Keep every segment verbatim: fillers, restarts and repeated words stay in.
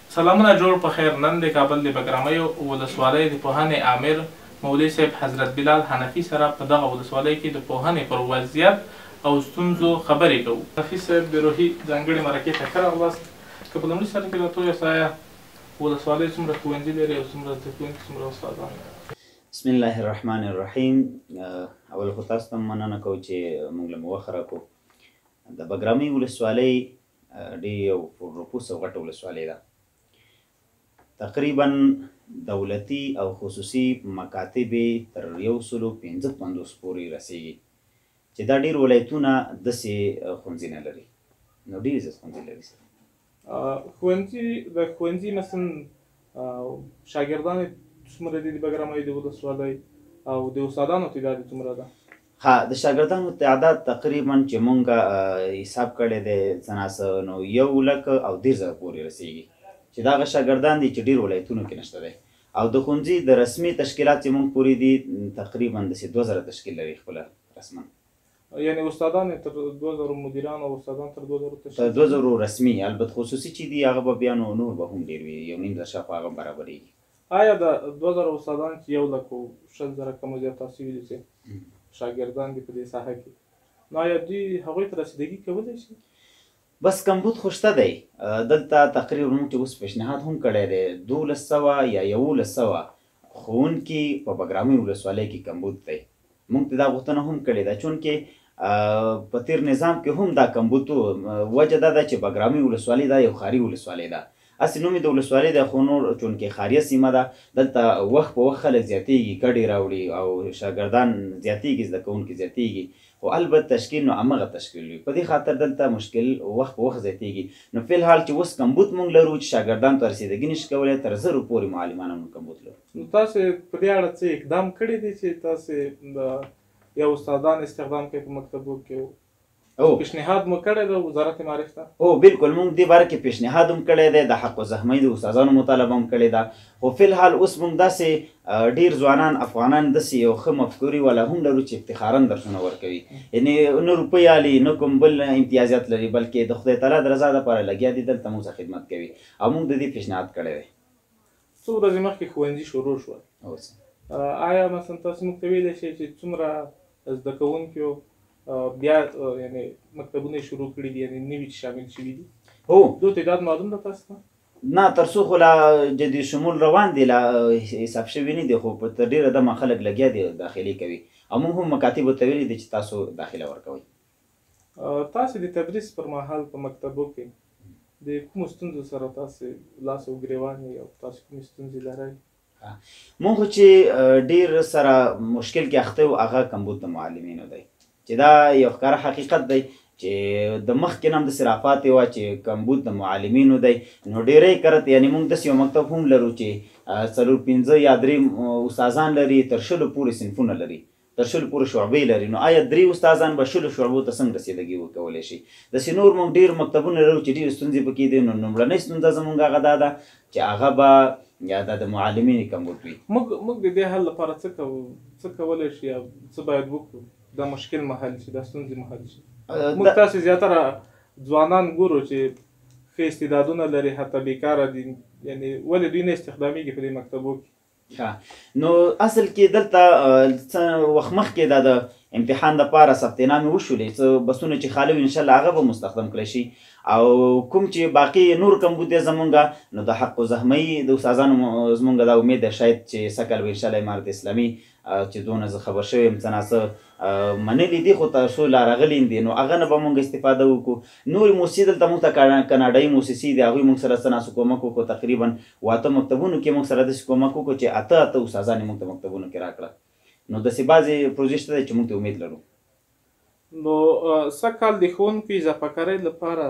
سلامونه جوړ په خیر. نن د کابل د بګرامیو ولسوالۍ د پوهنې امیر مولوي صاحب حضرت بلال حنفي سره په دغه ولسوالۍ کې د پوهنې پر وضعیت او ستونزو خبرې کوو. حنفي صاحب د روحي ځانګړې مرکې ته ښه راغلاست. که په لومړي سر کې راته ووایاست ولسوالۍ څومره ښوونځي لري او څومره زده کوونکي څومره استادان؟ بسم الله الرحمن الرحیم. اول خو تاسو ته مننه کوو چې موږ له مو وخت راکړو. د بګرامي ولسوالۍ ډېر یو پرنفوس او غټه ولسوالۍ ده. تقریبا دولتي او خصوصي مکاتب تر یو سلو پنځه پنځوس پورې رسیږي چې دا ډېر ولایتونه داسې ښوونځي نه لري. نو ډېر زیات ښوونځي لري. ښوونځي د ښوونځي مثلا شاګردان څومره دي د بګرامۍ د ولسوالۍ او د استادانو تعداد څومره ده؟ ها د شاګردانو تعداد تقریبا چې مونږ حساب کړی دی څه نو یو لک او دېرش زره پورې رسیږي چې دغه شاګردان دي چې ډېر ولایتونو کې نشته دی. او د ښوونځي د رسمي تشکیلات چې مونږ پورې دي تقریبا داسې دوه زره تشکیل لري خپله رسما. یعنې استادان تر دوه زرو مدیران او استادان تر دوه زرو تشکیل تر دوه زرو رسمي. البته خصوصي چې دي هغه به بیا نو نور به هم ډېر وي، یو نیم زره شاوخوا هغه برابرېږي. آیا د دوه زره استادان چې یو لک او شل زره کم او زیات تاسو ویلي چې شاګردان دي په دې ساحه کې، نو آیا دوی هغوی ته رسیدګي کولی شي؟ بس کمبود خو شته دی. دلته تقریبا موږ چې اوس پیشنهاد هم کړی دی دولس سوه یا یولس سوه ښوونکي په بګرامۍ ولسوالۍ کې کمبود دی. موږ ته دا غوښتنه هم کړې ده چونکې په تېر نظام کې هم دا کمبود و. وجه دا ده چې بګرامۍ ولسوالۍ دا یو ښاري ولسوالۍ ده. هسې نوم یې د ولسوالۍ دی خو نور چونکې ښاریه سیمه ده دلته وخت په وخت خلک زیاتېږي، ګډې راوړي او شاګردان زیاتېږي، زده کوونکي زیاتېږي. خو البته تشکیل نو همغه تشکیل وي. په دې خاطر دلته مشکل وخت په وخت زیاتېږي. نو فی الحال چې اوس کمبود موږ لرو چې شاګردانو ته رسېدګي نشي کولی، تر زرو پورې معلمان هم کمبود لرو. نو تاسې په دې اړه څه اقدام کړی دی چې تاسې د یو استادان استخدام کوئ په مکتبو کې؟ پیشنهاد مو کړی دی وزارت معارف ته؟ او بالکل موږ دې باره کې پیشنهاد هم کړی دی، د حق الزحمۍ د استادانو مطالبه هم کړې ده. خو فی الحال اوس موږ داسې ډېر ځوانان افغانان داسې یو ښه مفکورې والا هم لرو چې افتخارا درسونه ورکوي. یعنې نه روپۍ اخلي نه کوم بل امتیازات لري، بلکې د خدای تعالی د رضا دپاره لګیا دي دلته موږ سره خدمت کوي. او موږ د دې پیشنهاد کړی دی. څو ورځې مخکې ښوونځي شروع شول، آیا مثلا تاسو موږ ته ویلی شئ چې څومره زده کوونکیو بیا یعنې مکتبونه شروع کړي دي، یعنې نوي چې شامل شوي دي؟ هو دو تعداد معلوم ده تاسو ته؟ نه تر څو خو لا جدي شمول روان دي، لا حساب شوي نه دي، خو په تر ډېره دمه خلک لګیا دي داخلي کوي. او موږ هم مکاتبو ته ویلي دي چې تاسو داخله ورکوئ. تاسې د تدریس پر مهال په مکتبو کې د کومو ستونزو سره تاسې لاس او ګرېوان یې او تاسو کومې ستونزې لرئ؟ موږ خو چې ډېر سره مشکل کې اخته یو هغه کمبود د معلمینو دی، چې دا یو ښکاره حقیقت دی چې د مخکې نه هم داسې راپاتې وه چې کمبود د معلمینو دی. نو ډېری کرت یعنې موږ داسې یو مکتب هم لرو چې څلور پنځه یا درې استادان لري، تر شلو پورې صنفونه لري، تر شلو پورې شعبې لري. نو آیا درې استادان به شلو شعبو ته څنګه رسېدګي وکولی شي؟ داسې نور موږ ډېر مکتبونه لرو چې ډېرې ستونزې پکې دي. نو لومړنۍ ستونزه زموږ هغه دا ده چې هغه به یا دا د معلمینو کمبود وي. موږ موږ د دې حل لپاره څه کوو؟ څه کولی شي یا څه باید وکړو دا مشکل محل شي، دا ستونزې محل شي؟ موږ تاسې زیاتره ځوانان ګورو چې ښه استعدادونه لري، حتی بیکاره دي، یعنې ولې دوی نه استخدامیږي په دې مکتبو کې؟ نو اصل کې دلته څه وخت مخکې دا د امتحان دپاره ثبت نامې وشولې، څه بسونه چې خالي وي انشاءالله هغه به مستخدم کړی شي. او کوم چې باقي نور کمبود دی زمونږ، نو د حق الزحمۍ د استادانو زمونږ دا امید ده شاید چې سږ کال به انشاءالله امارت اسلامي چې دونه زه خبر شوی یم څه ناڅه منلي دي، خو تر څو لا راغلي دي، نو هغه نه به مونږ استفاده وکړو. نورې موسسې دلته مونږ ته کاناډایي موسسې دي، هغوی مونږ سره څه ناڅه کومک وکړو. تقریبا واته مکتبونو کې مونږ سره داسې کومک وکړو چې اته اته استادان یې مونږ ته مکتبونو کې راکړه. نو داسې بعضې پروژې شته دی چې مونږ ته امید لرو. نو سږ کال د ښوونکو اضافه کارۍ لپاره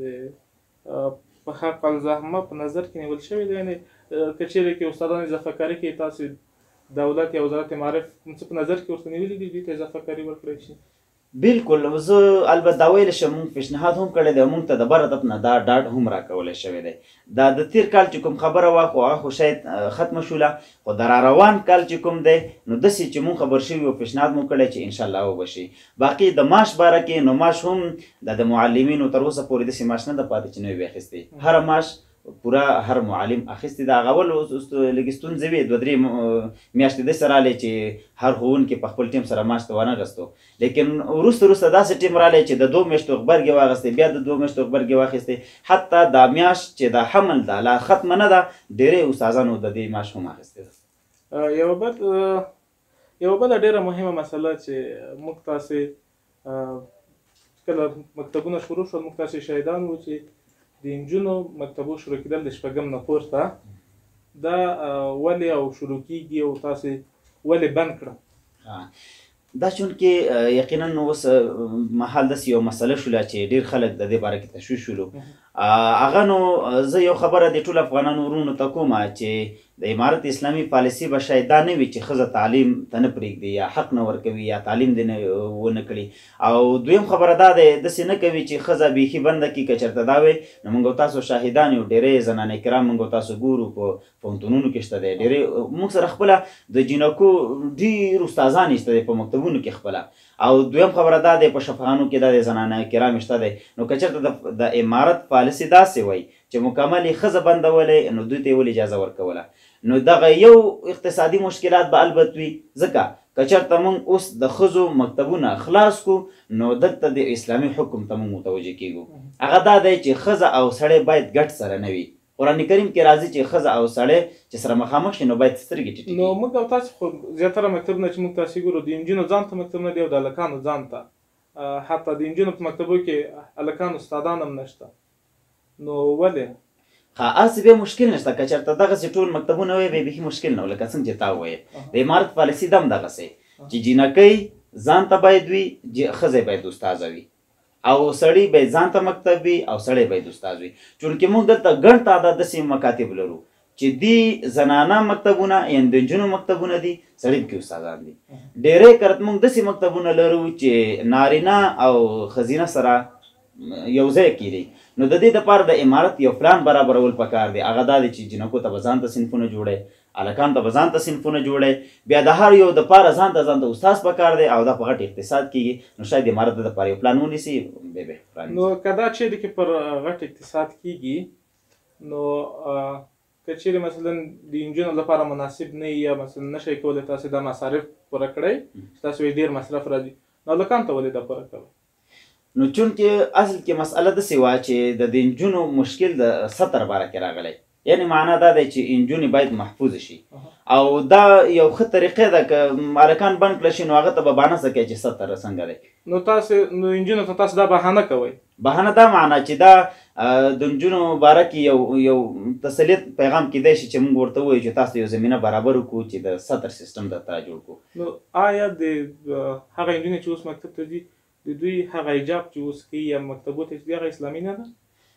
د په حق الزحمه په نظر کې نیول شوی دی؟ یعنې که چیرې کې استادان اضافه کاري کوي، تاسې دولت یا وزارت معارف څه په نظر کې ورته نیولي دي دوی ته اضافه کاري ورکړی شي؟ بالکل. زه البته دا ویلی شم مونږ پیشنهاد هم کړی دی، مونږ ته د بره طرف نه دا ډاډ هم راکولی شوی دی. دا د تېر کال چې کوم خبره وه خو هغه خو شاید ختمه شوله، خو د را روان کال چې کوم دی نو داسې چې مونږ خبر شوي او پیشنهاد مو کړی چې انشاءالله وبه شي. باقي د معاش باره کې، نو معاش هم د معلمینو تر اوسه پورې داسې معاش نه ده پاتې چې نه وي اخیستی. هره معاش پوره هر معلم اخیستی دا هغه ول لږ ستونزې وې دوه درې میاشتې داسې راغلی چې هر ښوونکي په خپل ټیم سره معاش ته ونه غوښتو لیکن وروسته وروسته داسې ټیم راغلی چې د دوه میاشتو غبرګې واخیستې بیا د دوه میاشتو غبرګې واخیستې حتی دا میاشت چې دا حمل ده لا ختمه نه ده ډېرې استادانو د دې معاش هم اخیستې ده. یوه بل یوه بله ډېره مهمه مسله چې موږ تاسې کله مکتبونه شروع شول موږ تاسې شاهدان وو چې د نجونو مکتبو شروع کېدل د شپږم نه پورته دا ولې او شروع کېږي او تاسې ولې بند کړه؟ دا چونکې یقینا اوس مهال داسې یو مسله شوله چې ډېر خلک د دې باره کې تشویش شولو هغه نو زه یو خبره د ټولو افغانانو ورونو ته کومه چې د امارت اسلامي پالیسي به شاید دا نه وي چې ښځه تعلیم ته نه پرېږدي یا حق نه ورکوي یا تعلیم دې نه ونه کړي او دویم خبره دا دی داسې نه کوي چې ښځه بیخي بنده کړي که چېرته دا وی نو موږ تاسو شاهدان یو ډېری زنانې کرام موږ تاسو ګورو په پوهنتونونو کې شته دی ډېرې موږ سره خپله د جینکو ډېر استادان شته دی په مکتبونو کې خپله او دویم خبره دا دی په شفاخانو کې دا د زنانه کرام شته دی نو که چېرته د امارت پالیسي داسې وای چې مکمل یې ښځه بندولی نو دوی ته یې ولې اجازه ورکوله نو دغه یو اقتصادي مشکلات به البته وي ځکه که چېرته موږ اوس د ښځو مکتبونه خلاص کړو نو دلته د اسلامي حکم ته موږ متوجه کېږو هغه دا دی چې ښځه او سړی باید ګډ سره نه وي قرآن کریم کې راځي چې ښځه او سړی چې سره مخامخ شي نو باید سترګې ټیټې نو موږ او تاسې خو زیاتره مکتبونه چې موږ تاسې ګورو د نجونو ځان ته مکتب نه دی او د هلکانو ځان ته حتی د نجونو په مکتبو کې هلکان استادان هم نشته نو ولې؟ ها هسې بیا مشکل نشته که چېرته دغسې ټول مکتبونه وی بیا بیخي مشکل نه و لکه څنګه چې تا وویې د امارت پالیسي دم دغسې چې جینکۍ ځان ته باید وي ښځی باید استاذه وي او سړی باید ځان ته مکتب وي او سړی باید استاد وي چونکې موږ دلته ګڼ تعداد داسې مکاتب لرو چې دی زنانه مکتبونه یعنې د نجونو مکتبونه دي سړي پکې استادان دي ډېری کرت موږ داسې مکتبونه لرو چې نارینه او ښځینه سره یو ځای کېدی نو د دې دپاره د امارت یو پلان برابرول پکار دی هغه دا دی چې جینکو ته به ځان ته صنفونه جوړی هلکانو ته به ځان ته صنفونه جوړی بیا د هر یو دپاره ځان ته ځان ته استاد پکار دی او دا په غټ اقتصاد کېږي نو شاید امارت د دپاره یو پلان ونیسي بیا بیا نو که دا چیرې کې پر غټ اقتصاد کېږي نو که چیرې مثلا د نجونو لپاره مناسب نه یا مثلا نشئ کولی تاسې دا مصارف پوره کړئ چې تاسو یې ډېر مصرف راځي نو هلکانو ته ولې دا پوره کوئ؟ نو چونکې اصل کې مسئله داسې وه چې د دې نجونو مشکل د سطر باره کې راغلی یعنې معنا دا دی چې نجونې باید محفوظ شي او دا یو ښه طریقې ده که هلکان بند کړه شي نو هغه ته به بهانه څه کوي چې سطر څنګه دی نو تاسې نو نجونو ته تاسو دا بهانه کوئ بهانه دا معنا چې دا د نجونو باره کې یو یو تسلیت پیغام کیدای شي چې موږ ورته ووایو چې تاسو یو زمینه برابر وکړو چې د سطر سیستم درته را جوړ کړو نو آیا د هغه نجونې چې اوس مکتب ته ځي د دوی هغه حجاب چې اوس کوي یا مکتبو ته چې هغه اسلامي نه ده؟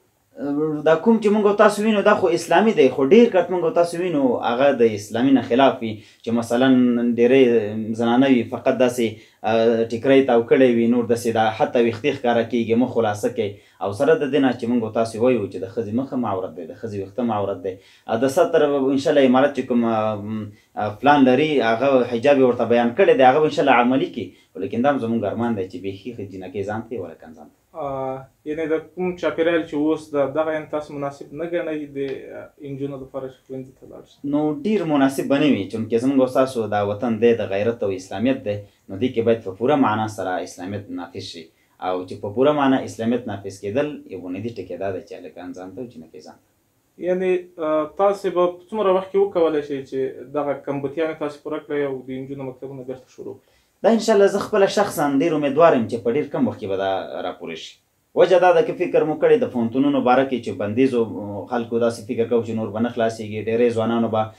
دا کوم چې موږ تاسو وینو دا خو اسلامي دی خو ډېر کټ موږ تاسو وینو هغه د اسلامي نه خلاف وي چې مثلا ډېرې زنانه وي فقط داسې ټیکری تاو کړی وي نور داسې دا حتی ویښتې ښکاره کېږي مخ خلاصه کوي او سره د دې نه چې موږ تاسو وایو چې د ښځې مخه معورت دی د ښځې ویښته معورت دی د سطر انشاءالله امارت چې کوم پلان لري هغه حجاب یې ورته بیان کړی دی هغه به انشاءالله عملي کړي لیکن دا هم زموږ ارمان دی چې بیخي جینکۍ ځان ته یې ولکن ځان ته یعنې د کوم چاپېریال چې اوس د دغه یعنې تاسو مناسب نه ګڼئ د نجونو لپاره چې ښوونځي ته لاړ شي نو ډېر مناسب به نه وي چونکې زموږ ستاسو دا وطن دی د غیرت او اسلامیت دی نو دې کې باید په پوره معنا سره اسلامیت نافظ شي او چې په پوره معنا اسلامیت نافظ کېدل یو بنیادي ټکی دا دی چې هلکان ځان ته او جینکۍ ځان ته یعنې تاسې به په څومره وخت کې وکولی شئ چې دغه کمبودیانې تاسې پوره کړئ او د نجونو مکتبونه بېرته شروع کړئ؟ دا انشاءالله زه خپله شخصا ډېر امیدوار یم چې په ډېر کم وخت کې به دا راپوره شي وجه دا ده که فکر مو کړی د پوهنتونونو باره کې چې بندیزو خلکو داسې فکر کوو چې نور به نه خلاصېږي ډېری ځوانانو به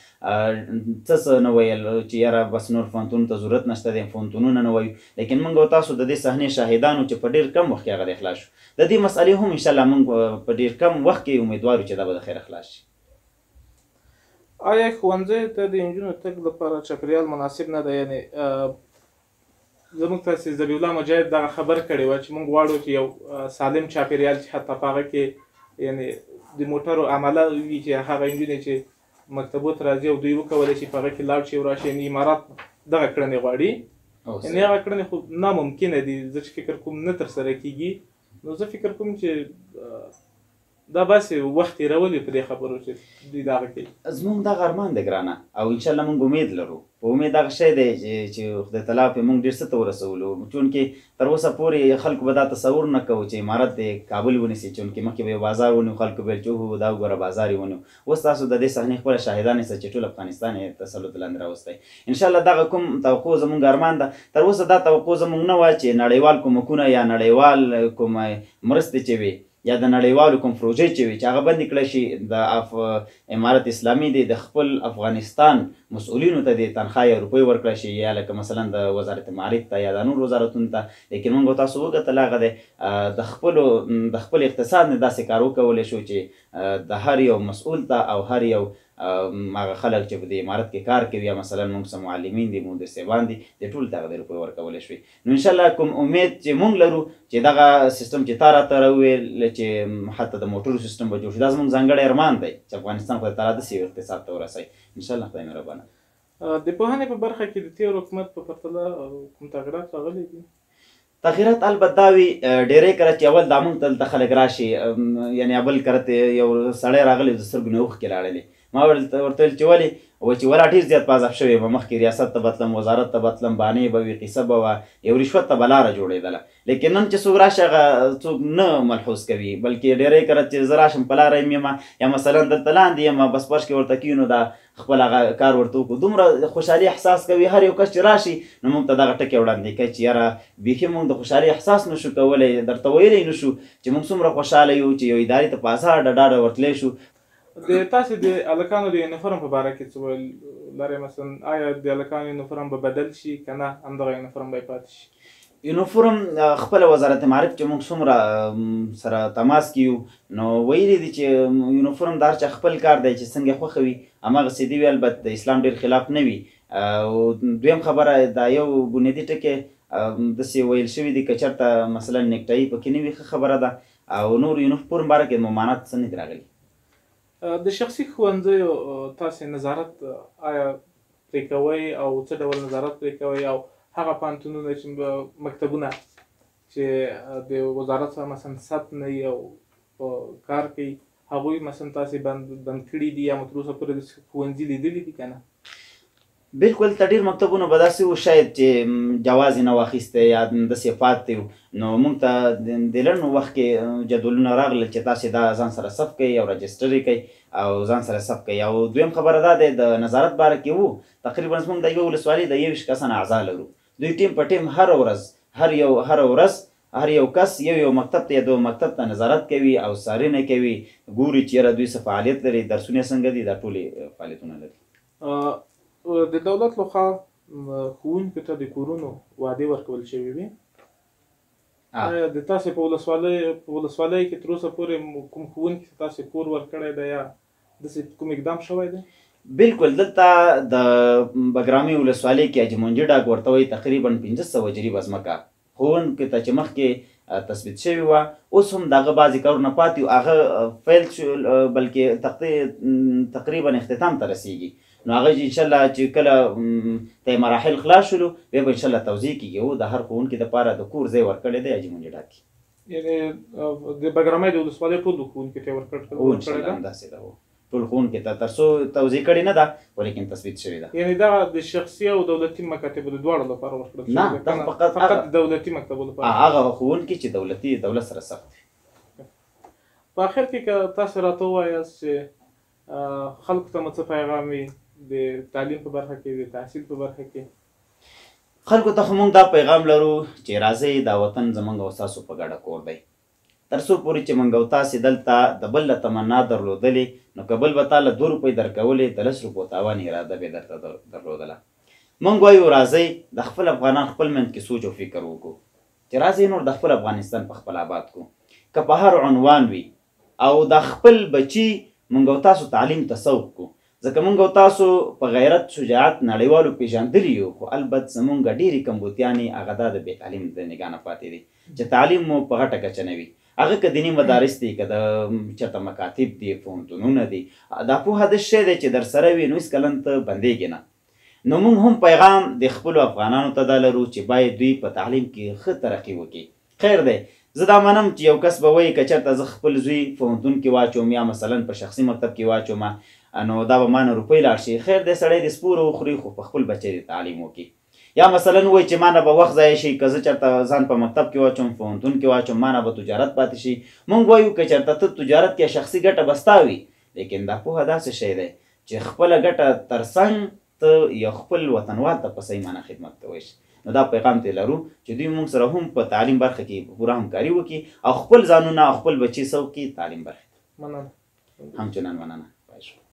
څه څه نه ویل چې یاره بس نور پوهنتون ته ضرورت نشته دی پوهنتونونه نه وایو لیکن موږ او تاسو د دې صحنې شاهدانو چې په ډېر کم وخت کې هغه دی خلاص شو د دې مسئلې هم انشاءالله موږ په ډېر کم وخت کې امیدوار یو چې دا به د خیره خلاص شي. آیا ښوونځیو ته د نجونو تګ لپاره چاپېریال مناسب نه دی؟ یعنې زموږ تاسې ذبیح الله مجاهد دغه خبر کړې وه چې موږ غواړو چې یو سالم چاپېریال چې حتی په هغه کې یعنې د موټرو عمله وي چې هغه نجونې چې مکتبو ته راځي او دوی وکولی شي په هغه کې لاړ شي او راشي یعنې امارات دغه کړنې غواړي یعنې هغه کړنې خو ناممکنه دي زه چې فکر کوم نه ترسره کېږي نو زه فکر کوم چې دا باسې وخت تېرولې په دې خبرو چې دوی دغه کوي. زموږ دغه ارمان دی ګرانه او انشاءالله موږ امید لرو. په امید دغه شی دی چې خدای تعالی پرې موږ ډېر څه ته ورسولو. چونکې تر اوسه پورې خلکو به دا تصور نه کوو چې امارت دی کابل ونیسي. چونکې مخکې به یو بازار ونیو، خلکو به ویل چې هو دا وګوره بازار یې ونیو. اوس تاسو د دې صحنې خپله شاهدان یاست چې ټول افغانستان یې تسلط لاندې راوستی. انشاءالله دغه کوم توقع زموږ ارمان ده. تر اوسه دا توقع زموږ نه وه چې نړیوال کومکونه یا نړیوال کوم مرستې چې وي یا د نړیوالو کوم پروژې چې وي چې هغه بندې کړی شي. د امارت اسلامي دی د خپل افغانستان مسؤلینو ته د تنخوا یا روپۍ ورکړی شي یا لکه مثلا د وزارت معارف ته یا د نور وزارتونو ته. لیکن موږ تاسو وګتل هغه دی د خپلو د خپل اقتصاد نه داسې کار وکولی شو چې د هر یو مسؤل ته او هر یو هغه خلک چې په دې امارت کې کار کوي یا مثلا موږ څه معلمین دي، مدرسیبان دي، د ټول ته هغه د روپۍ ورکولی شوي. نو انشاءالله کوم امید چې موږ لرو چې دغه سیستم چې تا راته راوویل چې حتی د موټرو سیستم به جوړ شي، دا زموږ ځانګړی ارمان دی چې افغانستان خدای تعالی داسې یو اقتصاد ته ورسوي. انشاءالله خدای مهربانه. د پوهنې په برخه کې د تېر حکومت په پرتله کوم تغیرات راغلي دي؟ تغیرات البته دا وي ډېری کله چې اول دا موږ ته دلته خلک راشي، یعنې اول کله یو سړی راغلی د سترګو نه اوښکې راړلې. ما ورته ویل چې ولې؟ و چې ولا ډېر زیات پازاب شوی به، مخکې ریاست ته بتلم، وزارت ته بتلم، بانې به وي، قیصه به وه، یو رشوت ته به لاره جوړېدله. لیکن نن چې څوک راشي هغه څوک نه ملحوظ کوي، بلکې ډېری کله چې زه راشم په لاره یم یا مثلا دلته لاندې یم بس فرش کې ورته کښېنو دا خپل هغه کار ورته وکړو، دومره خوشحالي احساس کوي. هر یو کس چې راشي نو موږ ته دغه ټکي وړاندې کوي چې یاره بیخي موږ د خوشحالي احساس نه شو کولی، درته ویلی نه شو چې موږ څومره خوشحاله یو چې یو ادارې ته په ازاده ډاډه ورتلی شو. د تاسې د هلکانو د یونیفورم په باره کې څه ویل لرئ؟ مثلا آیا د هلکانو یونیفورم به بدل شي که نه همدغه یونیفورم به یې پاتې شي؟ یونیفورم خپله وزارت معارف چې موږ څومره سره تماس کې یو نو ویلي دي چې یونیفورم د هر چا خپل کار دی چې څنګه یې خوښه وي هماغسې دي وي، البته د اسلام ډېر خلاف نه وي. او دویم خبره دا یو بنیادي ټکی داسې ویل شوي دي که چېرته مثلا نیکټایي پکې نه وي ښه خبره ده. او نور یونیفورم باره کې ممانعت څه نه دي راغلي. د شخصي ښوونځیو تاسې نظارت آیا پرې کوئ او څه ډول نظارت پرې کوئ؟ او هغه پوهنتونونه چې مکتبونه چې د وزارت سره مثلا ثبت نه وي او په کار کوي هغوی مثلا تاسې بند بند کړي دي یا مو تر اوسه پورې د ښوونځي لیدلي دي که نه؟ بالکل ته ډېر مکتبونه به داسې و شاید چې جواز یې نه واخیستی یا داسې پاتې و. نو موږ ته د لنډ وخت کې جدولونه راغلل چې تاسې دا ځان سره ثبت کوئ او رجسټر یې کوئ او ځان سره ثبت کوئ. او دویم خبره دا دی د نظارت باره کې وو تقریبا زموږ د یوې ولسوالۍ د یوویشت کسانه اعضا لرو. دوی ټیم په ټیم هره ورځ هر یو هره ورځ هر یو کس یو یو مکتب ته یا دو مکتب ته نظارت کوي او څارنه کوي، ګوري چې یاره دوی څه فعالیت لري، درسونه څنګه دي، دا ټولې فعالیتونه لري. د دولت لخوا ښوونکو ته د کورونو وعدې ورکول شوي وي. آیا د تاسې په ولسوالۍ په ولسوالۍ کې تر اوسه پورې کوم ښوونکي ته تاسې کور ورکړی دی یا داسې کوم اقدام شوی دی؟ بالکل دلته د بګرامي ولسوالۍ کې حاجي منجي ډاګ ورته وایي تقریبا پنځه سوه جریبه ځمکه ښوونکو ته چې مخکې تثبیت شوي وه اوس هم د هغه بعضې کارونه پاتې وو، هغه فیل شو بلکې تقطې تقریبا اختتام ته رسیږي. نو هغه انشاءالله چې کله ته مراحل خلاص شولو بیا به انشاءالله توضیح کېږي. او د هر ښوونکي دپاره د کور ځای ورکړی دی حاجي منجي ډاګ کې. یعنې د بګرامۍ د ولسوالۍ ټولو ښوونکو ته یې ورکړی؟ هو انشاءالله همداسې ده، ټول ښوونکي ته تر څو توضیح کړې نه ده ولیکن تثبیت شوې ده. یعنې دغه د شخصي او دولتي مکاتبو د دواړو لپاره ورکړل شوي؟ نه دا فقط فقط د دولتي مکتبو لپاره. هغه ښوونکي چې دولتي دولت سره ثبت دي. په اخر کې که تاسو راته ووایاست چې خلکو ته مو څه پیغام وي د تعلیم په برخه کې د تحصیل په برخه کې؟ خلکو ته خو موږ دا پیغام لرو چې راځئ دا وطن زموږ او ستاسو په ګډه کور دی. تر څو پورې چې موږ او تاسې دلته د بل له تمنا درلودلې نو که بل به تا له دوه روپۍ درکولې د لس روپو تاوان اراده به یې درته درلودله. موږ وایو راځئ د خپل افغانان خپل منځ کې سوچ او فکر وکړو چې راځئ نور د خپل افغانستان په خپل آباد کړو. که په هر عنوان وي او د خپل بچي موږ او تاسو تعلیم ته سوق کړو، ځکه موږ او تاسو په غیرت شجاعت نړیوالو پېژندلي یو، خو البته زموږ ډېرې کمبودیانې هغه دا د بې تعلیم د نګاه نه پاتې دي چې تعلیم مو په غټه کچه نه وي. هغه که دیني مدارس دي که د چېرته مکاتب دي پوهنتونونه دي، دا پوهه داسې شی دی چې در سره وي نو هېڅکله ته بندېږي نه. نو موږ هم پیغام د خپلو افغانانو ته دا لرو چې باید دوی په تعلیم کې ښه ترقي وکړي. خیر دی زه دا منم چې یو کس به وایي که چېرته زه خپل زوی پوهنتون کې واچوم یا مثلا په شخصي مکتب کې واچوم نو دا به مانه روپۍ لاړ شي. خیر دی سړی د سپوره وخوري خو په خپل بچی د تعلیم وکړي. یا مثلا وایي چې مانه به وخت ضایع شي که زه چېرته ځان په مکتب کې واچوم پوهنتون کې واچوم مانه به تجارت پاتې شي. موږ وایو که چېرته ته تجارت کې شخصي ګټه به ستا وي لیکن دا پوهه داسې شی دی چې خپله ګټه تر څنګ ته یو خپل وطنوال ته په صحیح معنا خدمت کوی شي. نو دا پیغام ته لرو چې دوی موږ سره هم په تعلیم برخه کې پوره همکاري وکړي او خپل ځانونه او خپل بچي څه وکړي تعلیم برخه. مننه. همچنان مننه.